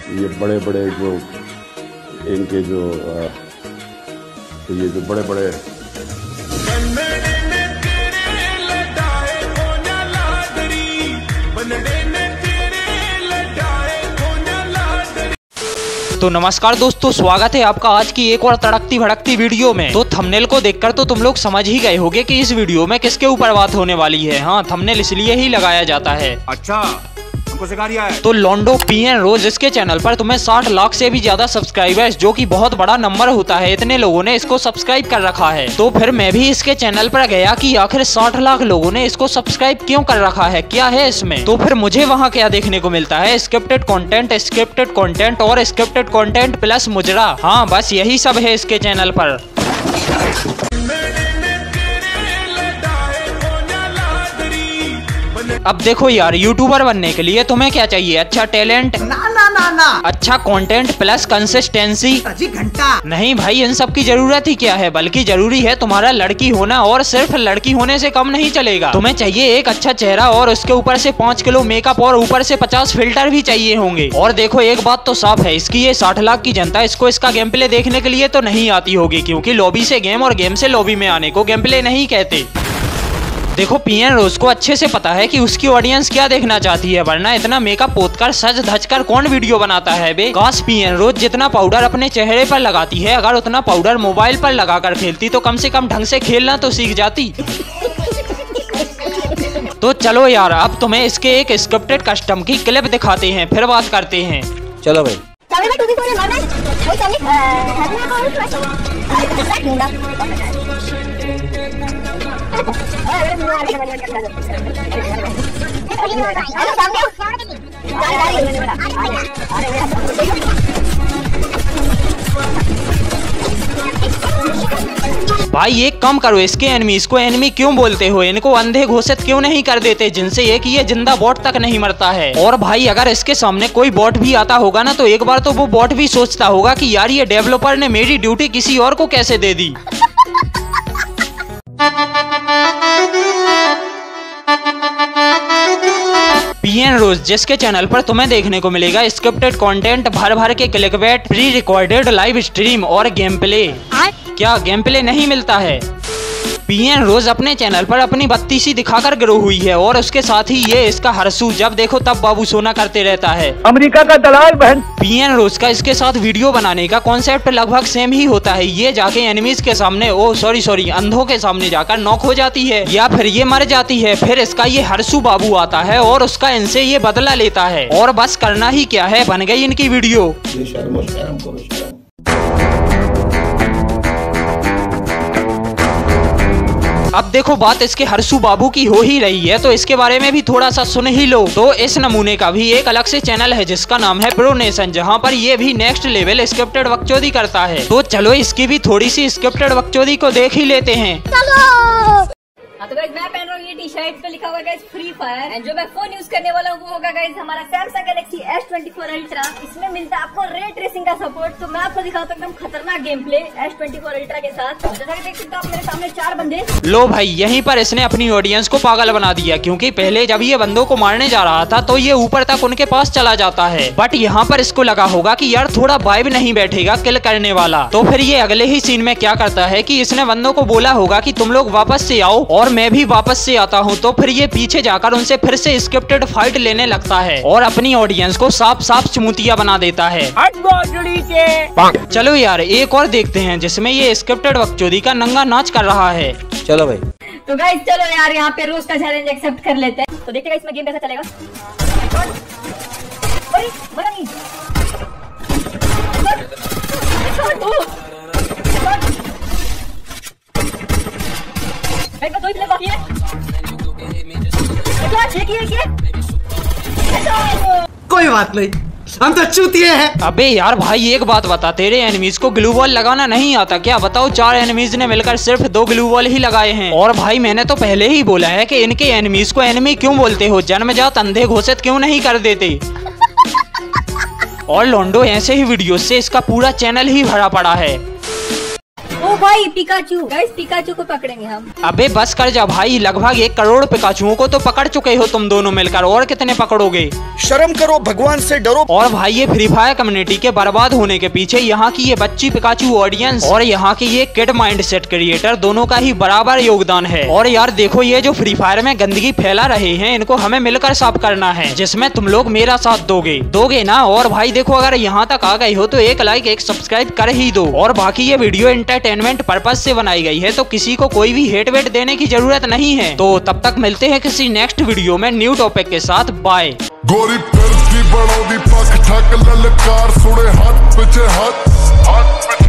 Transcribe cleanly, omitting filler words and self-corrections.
ये बड़े बड़े जो इनके जो ये जो बड़े बड़े तो नमस्कार दोस्तों, स्वागत है आपका आज की एक और तड़कती भड़कती वीडियो में। तो थंबनेल को देखकर तो तुम लोग समझ ही गए होंगे कि इस वीडियो में किसके ऊपर बात होने वाली है। हाँ, थंबनेल इसलिए ही लगाया जाता है। अच्छा, हमको सिखा दिया है। तो लॉन्डो पीएन रोज इसके चैनल पर तुम्हें 60 लाख से भी ज्यादा सब्सक्राइबर्स, जो कि बहुत बड़ा नंबर होता है, इतने लोगों ने इसको सब्सक्राइब कर रखा है। तो फिर मैं भी इसके चैनल पर गया कि आखिर 60 लाख लोगों ने इसको सब्सक्राइब क्यों कर रखा है, क्या है इसमें। तो फिर मुझे वहाँ क्या देखने को मिलता है, स्क्रिप्टेड कंटेंट और स्क्रिप्टेड कंटेंट प्लस मुजरा। हाँ, बस यही सब है इसके चैनल पर। अब देखो यार, यूट्यूबर बनने के लिए तुम्हें क्या चाहिए? अच्छा टैलेंट, ना। अच्छा कंटेंट प्लस कंसिस्टेंसी। घंटा नहीं भाई, इन सब की जरूरत ही क्या है, बल्कि जरूरी है तुम्हारा लड़की होना, और सिर्फ लड़की होने से कम नहीं चलेगा। तुम्हें चाहिए एक अच्छा चेहरा और उसके ऊपर से 5 किलो मेकअप और ऊपर से 50 फिल्टर भी चाहिए होंगे। और देखो एक बात तो साफ है, इसकी ये 60 लाख की जनता इसको इसका गेम प्ले देखने के लिए तो नहीं आती होगी, क्योंकि लॉबी से गेम और गेम से लॉबी में आने को गेम प्ले नहीं कहते। देखो पीएन रोज को अच्छे से पता है कि उसकी ऑडियंस क्या देखना चाहती है, वरना इतना मेकअप पोतकर सज धज कर कौन वीडियो बनाता है बे। काश पीएन रोज जितना पाउडर अपने चेहरे पर लगाती है, अगर उतना पाउडर मोबाइल पर लगाकर खेलती तो कम से कम ढंग से खेलना तो सीख जाती। तो चलो यार, अब तुम्हें इसके एक स्क्रिप्टेड कस्टम की क्लिप दिखाते हैं, फिर बात करते हैं। चलो भाई। भाई एक कम करो, इसके एनिमीज को एनिमी क्यों बोलते हो? इनको अंधे घोषित क्यों नहीं कर देते, जिनसे एक ये जिंदा बॉट तक नहीं मरता है। और भाई अगर इसके सामने कोई बॉट भी आता होगा ना, तो एक बार तो वो बॉट भी सोचता होगा कि यार ये डेवलपर ने मेरी ड्यूटी किसी और को कैसे दे दी। पीएन रोज जिसके चैनल पर तुम्हें देखने को मिलेगा स्क्रिप्टेड कंटेंट, भर भर के clickbait, pre recorded live stream और गेम प्ले। क्या गेम प्ले नहीं मिलता है? पीएन रोज अपने चैनल पर अपनी बत्तीसी दिखाकर ग्रो हुई है, और उसके साथ ही ये इसका हरसू जब देखो तब बाबू सोना करते रहता है। अमेरिका का दलाल बहन। पीएन रोज का इसके साथ वीडियो बनाने का कॉन्सेप्ट लगभग सेम ही होता है। ये जाके एनिमीज के सामने, सॉरी अंधों के सामने जाकर नॉक हो जाती है, या फिर ये मर जाती है। फिर इसका ये हरसू बाबू आता है और उसका इनसे ये बदला लेता है, और बस करना ही क्या है, बन गई इनकी वीडियो। अब देखो बात इसके हरसू बाबू की हो ही रही है, तो इसके बारे में भी थोड़ा सा सुन ही लो। तो इस नमूने का भी एक अलग से चैनल है जिसका नाम है प्रो नेशन, जहाँ पर ये भी नेक्स्ट लेवल स्क्रिप्टेड बकचोदी करता है। तो चलो इसकी भी थोड़ी सी स्क्रिप्टेड बकचोदी को देख ही लेते हैं। तो गाइस मैं पहन रहा हूँ ये टी शर्ट पे लिखा हुआ गाइस फ्री फायर, एंड जो मैं फोन यूज करने वाला हूँ वो होगा गाइस हमारा Samsung Galaxy S24 Ultra। इसमें मिलता है आपको रे ट्रेसिंग का सपोर्ट। तो मैं आपको दिखाता हूँ एकदम खतरनाक गेम प्ले S24 Ultra के साथ। जैसा कि देख सकते हो आप मेरे सामने 4 बंदे। लो भाई, यहीं पर इसने अपनी ऑडियंस को पागल बना दिया, क्योंकि पहले जब ये बंदों को मारने जा रहा था तो ये ऊपर तक उनके पास चला जाता है, बट यहाँ पर इसको लगा होगा कि यार थोड़ा वाइब नहीं बैठेगा किल करने वाला। तो फिर ये अगले ही सीन में क्या करता है कि इसने बंदों को बोला होगा कि तुम लोग वापस से आओ और मैं भी वापस से आता हूँ। तो फिर ये पीछे जाकर उनसे फिर से स्क्रिप्टेड फाइट लेने लगता है और अपनी ऑडियंस को साफ साफ चुमुतिया बना देता है। चलो यार एक और देखते हैं जिसमें ये स्क्रिप्टेड बकचोदी का नंगा नाच कर रहा है। चलो भाई। तो गाइस चलो यार यहाँ पे रोज का चैलेंज एक्सेप्ट कर लेते हैं। तो देखते हैं इसमें गेम कैसा चलेगा। कोई बात नहीं, हम तो चूतिए हैं। अबे यार भाई एक बात बता, तेरे एनिमीज को ग्लू वॉल लगाना नहीं आता क्या? बताओ 4 एनिमीज ने मिलकर सिर्फ 2 ग्लू वॉल ही लगाए हैं। और भाई मैंने तो पहले ही बोला है कि इनके एनिमीज को एनिमी क्यों बोलते हो, जन्मजात अंधे घोषित क्यों नहीं कर देते। और लोंडो ऐसे ही वीडियो से इसका पूरा चैनल ही भरा पड़ा है। भाई पिकाचू, गाइस पिकाचू को पकड़ेंगे हम। अबे बस कर जा भाई, लगभग 1 करोड़ पिकाचुओं को तो पकड़ चुके हो तुम दोनों मिलकर, और कितने पकड़ोगे? शर्म करो, भगवान से डरो। और भाई ये फ्री फायर कम्युनिटी के बर्बाद होने के पीछे यहाँ की ये बच्ची पिकाचू ऑडियंस और यहाँ की ये किड माइंडसेट क्रिएटर दोनों का ही बराबर योगदान है। और यार देखो, ये जो फ्री फायर में गंदगी फैला रहे हैं इनको हमें मिलकर साफ करना है, जिसमें तुम लोग मेरा साथ दोगे ना? और भाई देखो, अगर यहाँ तक आ गए हो तो 1 लाइक 1 सब्सक्राइब कर ही दो। और बाकी ये वीडियो एंटरटेनमेंट पर्पज से बनाई गई है, तो किसी को कोई भी हेट वेट देने की जरूरत नहीं है। तो तब तक मिलते हैं किसी नेक्स्ट वीडियो में न्यू टॉपिक के साथ। बाय। गोरी फिरती बड़ों दी पक ठक ललकार सुने हाथ पीछे हाथ